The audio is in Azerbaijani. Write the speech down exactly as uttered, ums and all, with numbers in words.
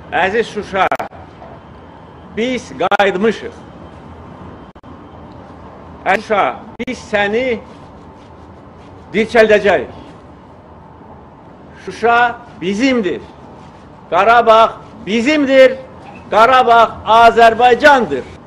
Əziz Şuşa, biz qayıtmışıq. Əziz Şuşa, biz səni dirçəldəcəyik. Şuşa bizimdir. Qarabağ bizimdir. Qarabağ Azərbaycandır.